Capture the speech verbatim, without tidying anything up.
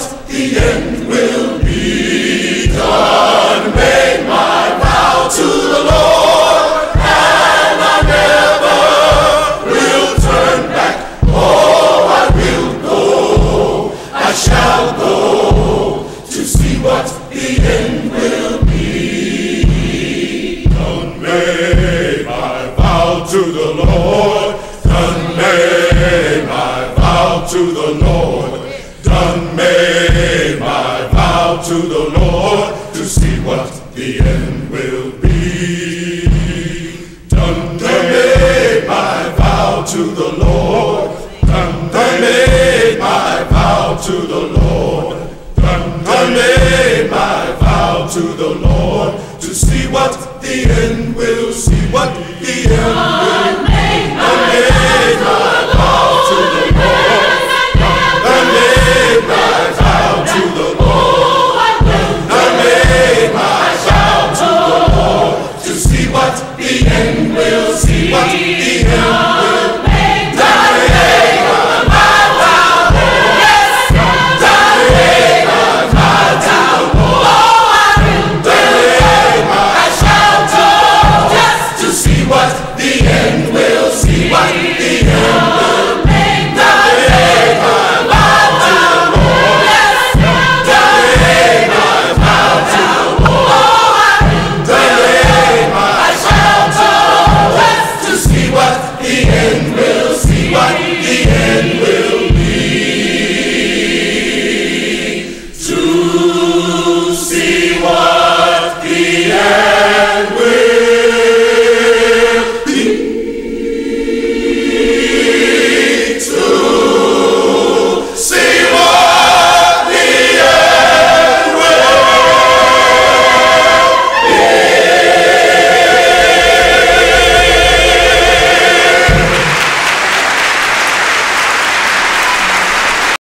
the end will be. Done made my vow to the Lord, and I never will turn back. Oh, I will go, I shall go to see what the end will be. Done made my vow to the Lord, done made my vow to the Lord, done made my vow to the Lord, to see what the end will be. Done made my vow to the Lord, done made my vow to the Lord, done made my vow to the Lord, to see what the end will, see what the end will